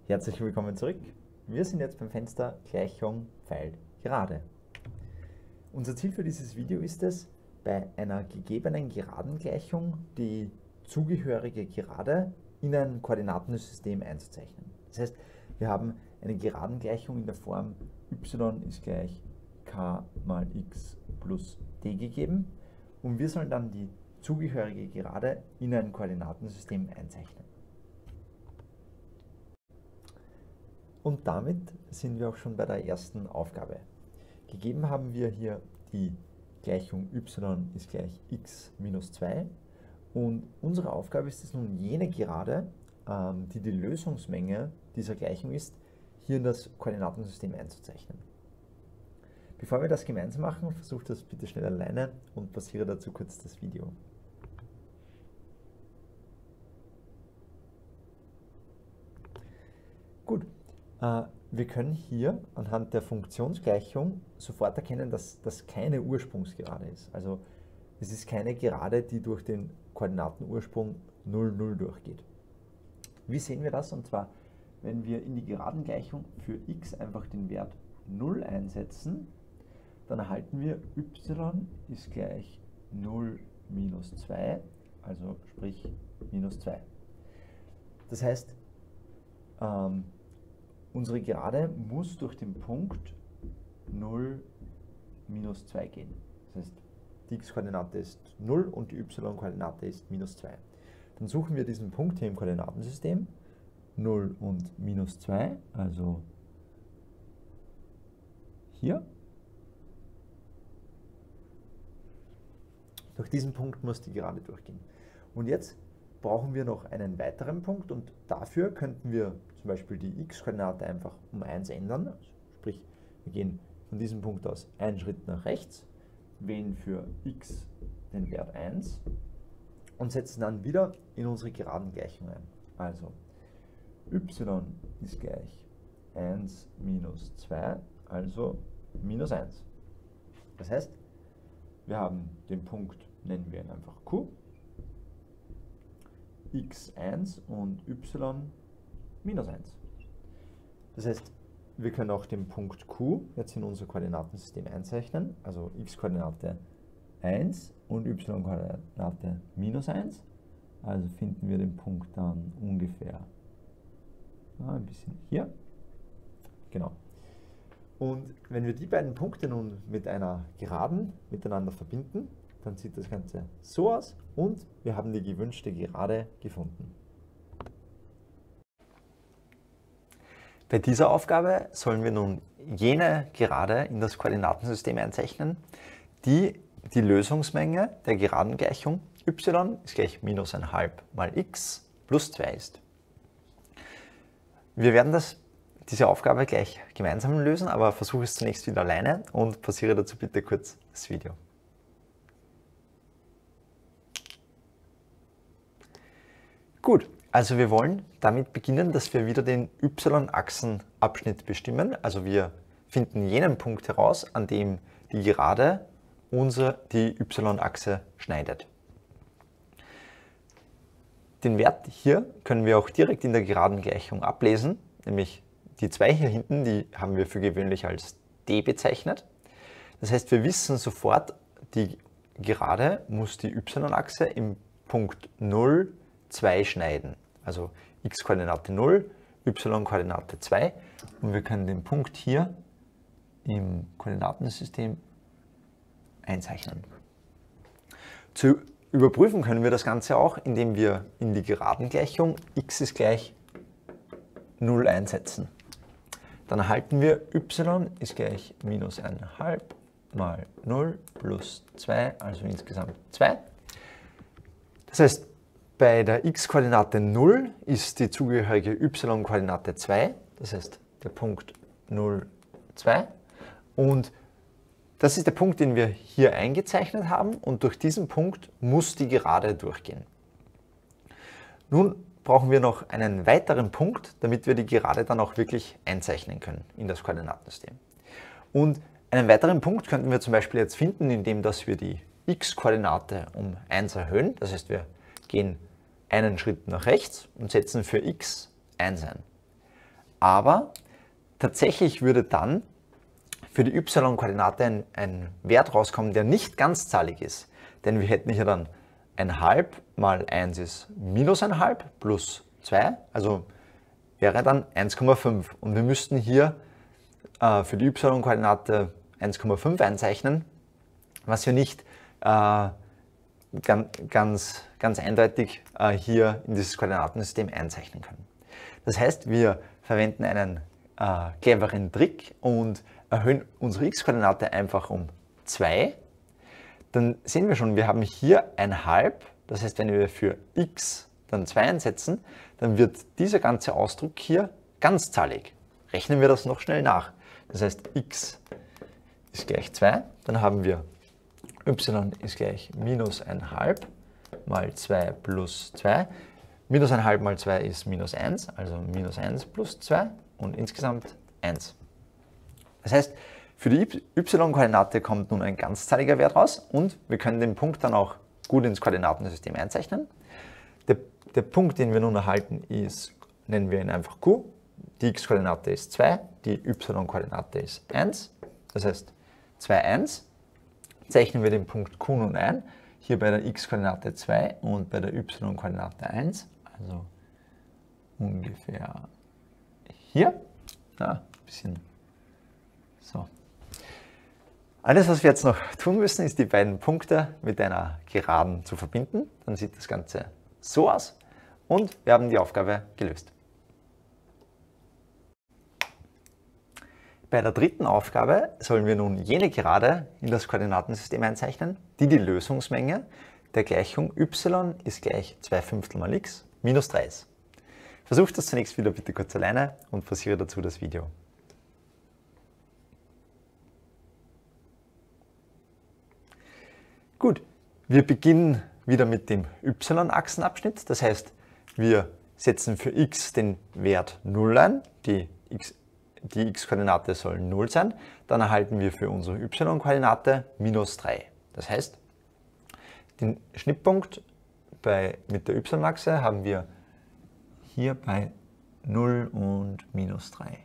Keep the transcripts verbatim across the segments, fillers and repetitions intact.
Herzlich willkommen zurück. Wir sind jetzt beim Fenster Gleichung Pfeil gerade. Unser Ziel für dieses Video ist es, bei einer gegebenen Geradengleichung die zugehörige Gerade in ein Koordinatensystem einzuzeichnen. Das heißt, wir haben eine Geradengleichung in der Form y ist gleich k mal x plus d gegeben und wir sollen dann die zugehörige Gerade in ein Koordinatensystem einzeichnen. Und damit sind wir auch schon bei der ersten Aufgabe. Gegeben haben wir hier die Gleichung y ist gleich x minus zwei und unsere Aufgabe ist es nun, jene Gerade, ähm, die die Lösungsmenge dieser Gleichung ist, hier in das Koordinatensystem einzuzeichnen. Bevor wir das gemeinsam machen, versucht das bitte schnell alleine und pausiere dazu kurz das Video. Gut. Wir können hier anhand der Funktionsgleichung sofort erkennen, dass das keine Ursprungsgerade ist. Also es ist keine Gerade, die durch den Koordinatenursprung null, null durchgeht. Wie sehen wir das? Und zwar, wenn wir in die Geradengleichung für x einfach den Wert null einsetzen, dann erhalten wir y ist gleich null minus zwei, also sprich minus zwei. Das heißt, ähm, unsere Gerade muss durch den Punkt null, minus zwei gehen. Das heißt, die x-Koordinate ist null und die y-Koordinate ist minus zwei. Dann suchen wir diesen Punkt hier im Koordinatensystem, null und minus zwei, also hier. Durch diesen Punkt muss die Gerade durchgehen. Und jetzt brauchen wir noch einen weiteren Punkt und dafür könnten wir zum Beispiel die x-Koordinate einfach um eins ändern. Also sprich, wir gehen von diesem Punkt aus einen Schritt nach rechts, wählen für x den Wert eins und setzen dann wieder in unsere Geradengleichung ein. Also y ist gleich eins minus zwei, also minus eins. Das heißt, wir haben den Punkt, nennen wir ihn einfach q, x eins und y minus eins. Das heißt, wir können auch den Punkt Q jetzt in unser Koordinatensystem einzeichnen, also x-Koordinate eins und y-Koordinate minus eins. Also finden wir den Punkt dann ungefähr ja, ein bisschen hier. Genau. Und wenn wir die beiden Punkte nun mit einer Geraden miteinander verbinden, dann sieht das Ganze so aus und wir haben die gewünschte Gerade gefunden. Bei dieser Aufgabe sollen wir nun jene Gerade in das Koordinatensystem einzeichnen, die die Lösungsmenge der Geradengleichung y ist gleich minus eins halb mal x plus zwei ist. Wir werden das, diese Aufgabe gleich gemeinsam lösen, aber versuche es zunächst wieder alleine und pausiere dazu bitte kurz das Video. Gut, also wir wollen damit beginnen, dass wir wieder den y-Achsenabschnitt bestimmen. Also wir finden jenen Punkt heraus, an dem die Gerade unsere, die y-Achse schneidet. Den Wert hier können wir auch direkt in der Geradengleichung ablesen, nämlich die zwei hier hinten, die haben wir für gewöhnlich als d bezeichnet. Das heißt, wir wissen sofort, die Gerade muss die y-Achse im Punkt null, zwei schneiden. Also x-Koordinate null, y-Koordinate zwei und wir können den Punkt hier im Koordinatensystem einzeichnen. Zu überprüfen können wir das Ganze auch, indem wir in die Geradengleichung x ist gleich null einsetzen. Dann erhalten wir y ist gleich minus eins halb mal null plus zwei, also insgesamt zwei. Das heißt, bei der x-Koordinate null ist die zugehörige y-Koordinate zwei, das heißt der Punkt null, zwei. Und das ist der Punkt, den wir hier eingezeichnet haben und durch diesen Punkt muss die Gerade durchgehen. Nun brauchen wir noch einen weiteren Punkt, damit wir die Gerade dann auch wirklich einzeichnen können in das Koordinatensystem. Und einen weiteren Punkt könnten wir zum Beispiel jetzt finden, indem dass wir die x-Koordinate um eins erhöhen. Das heißt, wir gehen einen Schritt nach rechts und setzen für x eins ein. aber tatsächlich würde dann für die y-Koordinate ein, ein Wert rauskommen, der nicht ganzzahlig ist. Denn wir hätten hier dann ein halb mal eins ist minus ein halb plus zwei, also wäre dann eins Komma fünf. Und wir müssten hier äh, für die y-Koordinate eins Komma fünf einzeichnen, was wir nicht äh, ganz, ganz, ganz eindeutig äh, hier in dieses Koordinatensystem einzeichnen können. Das heißt, wir verwenden einen äh, cleveren Trick und erhöhen unsere x-Koordinate einfach um zwei. Dann sehen wir schon, wir haben hier ein halb. Das heißt, wenn wir für x dann zwei einsetzen, dann wird dieser ganze Ausdruck hier ganzzahlig. Rechnen wir das noch schnell nach. Das heißt, x ist gleich zwei. Dann haben wir y ist gleich minus ein halb mal zwei plus zwei. Minus ein halb mal zwei ist minus eins, also minus eins plus zwei und insgesamt eins. Das heißt, für die y-Koordinate kommt nun ein ganzzahliger Wert raus und wir können den Punkt dann auch gut ins Koordinatensystem einzeichnen. Der, der Punkt, den wir nun erhalten, ist, nennen wir ihn einfach Q. Die x-Koordinate ist zwei, die y-Koordinate ist eins. Das heißt zwei, eins. Zeichnen wir den Punkt Q nun ein. Hier bei der x-Koordinate zwei und bei der y-Koordinate eins. Also ungefähr hier. Ja, ein bisschen so. Alles, was wir jetzt noch tun müssen, ist die beiden Punkte mit einer Geraden zu verbinden. Dann sieht das Ganze so aus und wir haben die Aufgabe gelöst. Bei der dritten Aufgabe sollen wir nun jene Gerade in das Koordinatensystem einzeichnen, die die Lösungsmenge der Gleichung y ist gleich zwei Fünftel mal x minus drei ist. Versucht das zunächst wieder bitte kurz alleine und pausiere dazu das Video. Gut, wir beginnen wieder mit dem y-Achsenabschnitt. Das heißt, wir setzen für x den Wert null ein, die x Die x-Koordinate soll null sein, dann erhalten wir für unsere y-Koordinate minus drei. Das heißt, den Schnittpunkt bei, mit der y-Achse haben wir hier bei null und minus drei.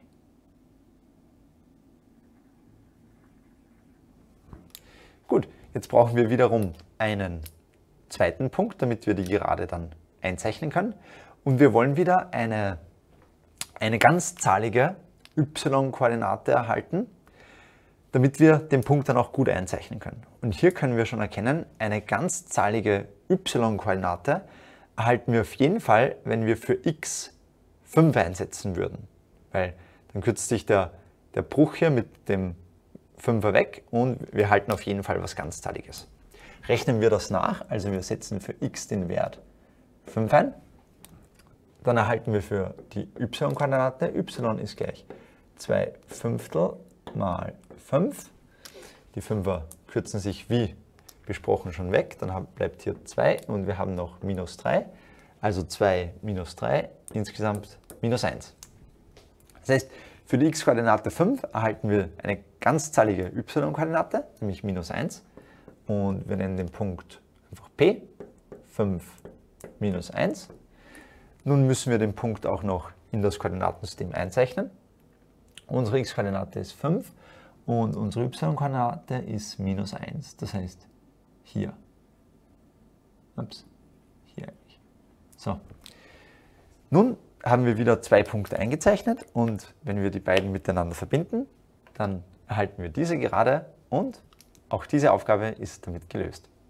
Gut, jetzt brauchen wir wiederum einen zweiten Punkt, damit wir die Gerade dann einzeichnen können. Und wir wollen wieder eine, eine ganzzahlige y-Koordinate erhalten, damit wir den Punkt dann auch gut einzeichnen können. Und hier können wir schon erkennen, eine ganzzahlige y-Koordinate erhalten wir auf jeden Fall, wenn wir für x fünf einsetzen würden. Weil dann kürzt sich der, der Bruch hier mit dem fünfer weg und wir erhalten auf jeden Fall was ganzzahliges. Rechnen wir das nach, also wir setzen für x den Wert fünf ein, dann erhalten wir für die y-Koordinate, y ist gleich zwei Fünftel mal fünf. Die Fünfer kürzen sich wie besprochen schon weg, dann bleibt hier zwei und wir haben noch minus drei, also zwei minus drei, insgesamt minus eins. Das heißt, für die x-Koordinate fünf erhalten wir eine ganzzahlige y-Koordinate, nämlich minus eins und wir nennen den Punkt einfach p, fünf minus eins. Nun müssen wir den Punkt auch noch in das Koordinatensystem einzeichnen. Unsere x-Koordinate ist fünf und unsere y-Koordinate ist minus eins, das heißt hier. Ups, hier eigentlich. So. Nun haben wir wieder zwei Punkte eingezeichnet und wenn wir die beiden miteinander verbinden, dann erhalten wir diese Gerade und auch diese Aufgabe ist damit gelöst.